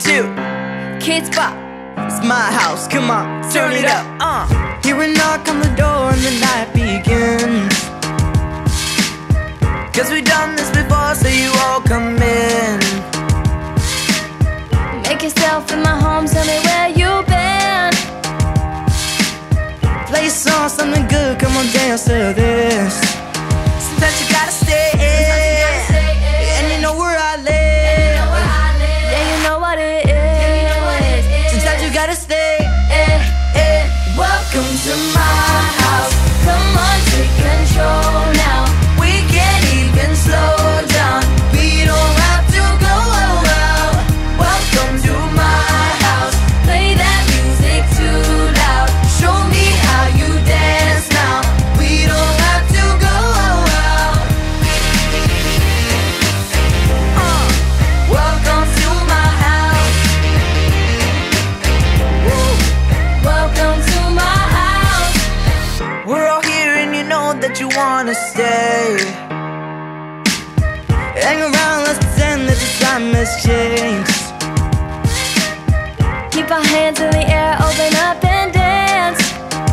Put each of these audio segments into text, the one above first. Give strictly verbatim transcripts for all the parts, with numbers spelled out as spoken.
two. Kids bop. It's my house, come on, turn it up. uh. Hear a knock on the door and the night begins. Cause we done this before, so you all come in. Make yourself in my home, tell me where you been. Play a song, something good, come on dance to this. Sometimes you gotta stay, and you know where I live. Yeah, you know what it is. Sometimes you gotta stay. Welcome to my house. Come on, take control now. We can't even slow down. We don't have to go out. Welcome to my house. Play that music too loud. Show me how you dance now. We don't have to go out. uh, Welcome to my house. Woo. Welcome to my house. we're all here and you know that you wanna stay. Hang around, let's pretend that the time has changed. Keep our hands in the air, open up and dance.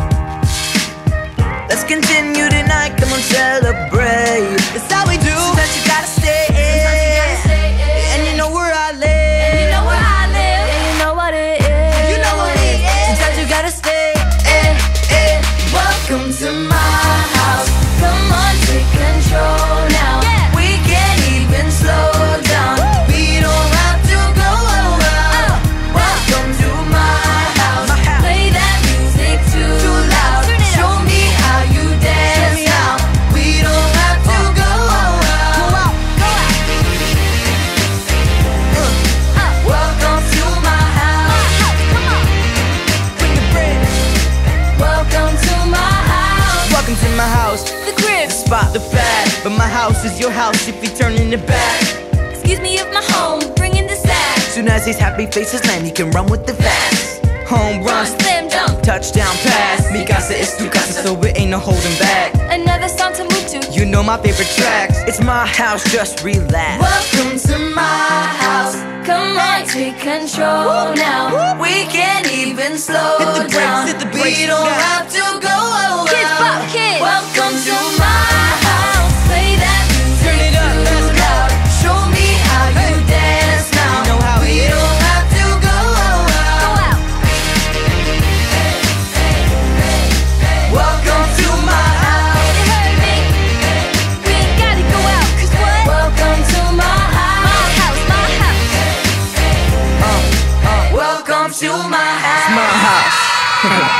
Let's continue tonight, come on, celebrate. That's how we do. Sometimes you gotta stay, And you know where I live. You know where I live. Yeah, you know what it is. You know what it is. Sometimes you gotta stay. Welcome to my house. Come on, take control now. We can't even slow down. We don't have to go out. Welcome to my house. Play that music too loud. Show me how you dance now. We don't have to go out. Welcome to my house. Bring the bread. Welcome to my house. Welcome to my house. The crib. Spot the pad, but my house is your house if you turn in the back. Excuse me if my home bringing the sack. Soon as these happy faces land, you can run with the fast. Home Run, runs, slam dunk. touchdown pass. Mi casa is tu casa, so it ain't no holding back. Another song to move to. You know my favorite tracks. It's my house, just relax. Welcome to my house. Come on, take control now. We can't even slow Hit the brakes, down. hit the brakes We don't now. have to go out. Kids pop, kids. Welcome to my house. Play that music Turn it up, too let's go. loud. Show me how you dance now. You know how we it is. don't have to go out. Go out. Welcome to my house. You heard me? We ain't gotta go out, 'cause what? Welcome to my house. My house, my house. Welcome to my house. My house.